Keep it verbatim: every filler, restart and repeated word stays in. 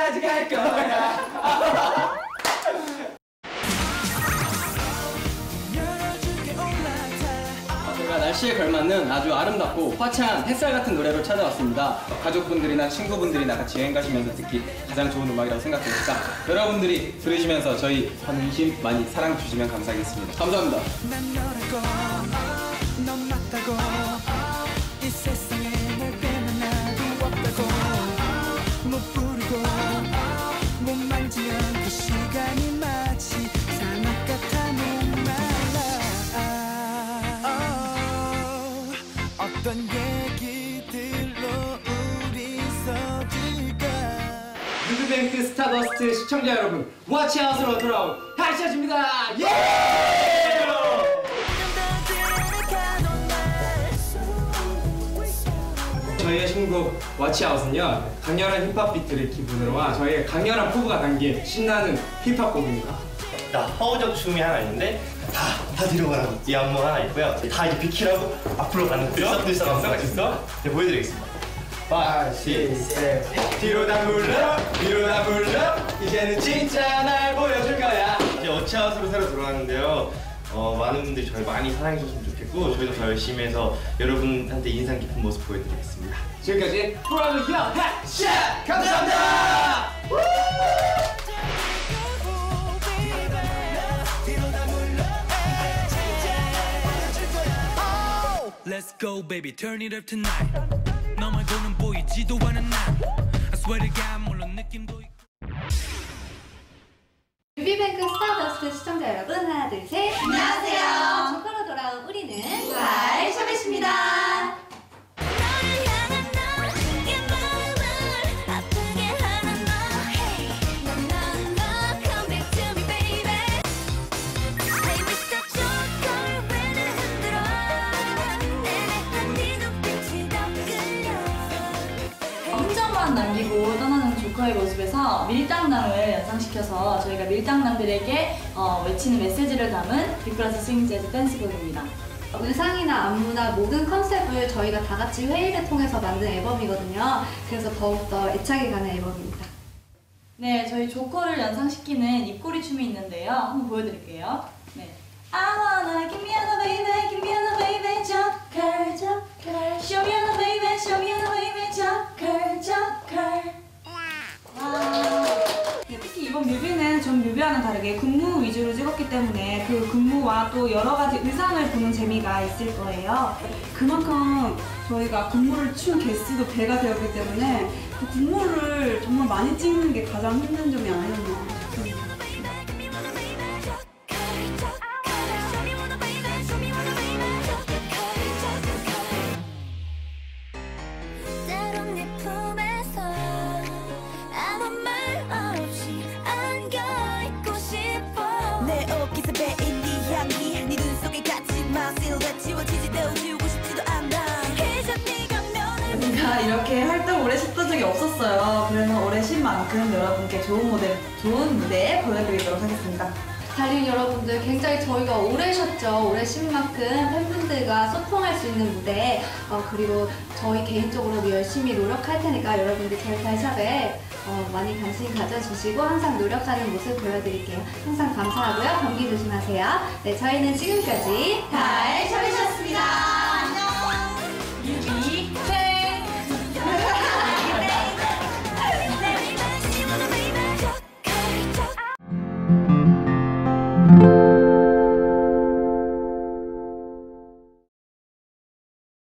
끝까지 갈 거야. 저희가 날씨에 걸맞는 아주 아름답고 화창한 햇살 같은 노래로 찾아왔습니다. 가족분들이나 친구분들이나 같이 여행 가시면서 듣기 가장 좋은 음악이라고 생각되니까 여러분들이 들으시면서 저희 환희심 많이 사랑 주시면 감사하겠습니다. 감사합니다. 난 너라고, 넌 맞다고, 이 세상에 널 빼면 나도 없다고, 못 부르고 못 만지면 그 시간이 마치 사막 같아 목말라. 어떤 얘기들로 우리 서질까. 뮤비뱅크 스타더스트 시청자 여러분, 워치아웃으로 돌아온 하이샤즈입니다. 예! 저희의 신곡 워치아웃은요, 강렬한 힙합 비트를 기본으로와 저희의 강렬한 포부가 담긴 신나는 힙합 곡입니다. 나 허우적 춤이 하나 있는데 다, 다 뒤로 가라고 이 안무 하나 있고요. 다 이제 비키라고 앞으로 가는 들썩들썩 안무가 있어. 네, 보여드리겠습니다. 오, 육, 칠 뒤로 다 불러 뒤로 다 불러 이제는 진짜 날 보여줄 거야. 이제 워치아웃으로 새로 들어왔는데요. 어, 많은 분들이 저를 많이 사랑해 주셨으면 좋겠고 저희도 더 열심히 해서 여러분한테 인상 깊은 모습 보여드리겠습니다. 지금까지 프로그램 형 핫샷 감사합니다. Let's go baby turn it up tonight. 너 말고는 보이지도 않은 나. I swear to God 물론 느낌도 있고. 뮤비뱅크 스타더스트 시청자 여러분, 하나 둘 셋 안녕하세요. 조커로 돌아온 우리는 하이샤벳입니다. 흔적만 남기고 떠나는 조커의 모습에서 밀당남을 연상시켜서 저희가 밀당남들에게 어, 외치는 메시지를 담은 빅플러스 스윙 재즈 댄스곡입니다. 의상이나 안무나 모든 컨셉을 저희가 다 같이 회의를 통해서 만든 앨범이거든요. 그래서 더욱더 애착이 가는 앨범입니다. 네, 저희 조커를 연상시키는 입꼬리 춤이 있는데요. 한번 보여드릴게요. 네. I wanna give me a baby, give me a baby, Joker, Joker. Show me a baby, show me a baby, Joker, Joker. 와. 네, 특히 이번 뮤비는 좀 뮤비와는 다르게 군무 위주로 찍었기 때문에 그 군무와 또 여러 가지 의상을 보는 재미가 있을 거예요. 그만큼 저희가 군무를 춘 개수도 배가 되었기 때문에 그 군무를 정말 많이 찍는 게 가장 힘든 점이 아니었나 싶습니다. 제가 이렇게 활동 오래 했던 적이 없었어요. 그래서 올해 쉰 만큼 여러분께 좋은 무대, 좋은 무대 보여드리도록 하겠습니다. 달린 여러분들, 굉장히 저희가 오래 쉬었죠. 오래 쉰 만큼 팬분들과 소통할 수 있는 무대, 어, 그리고 저희 개인적으로도 열심히 노력할 테니까 여러분들 저희 달샵에 어, 많이 관심 가져주시고 항상 노력하는 모습 보여드릴게요. 항상 감사하고요. 감기 조심하세요. 네, 저희는 지금까지 달샵이었습니다. 뮤비 생!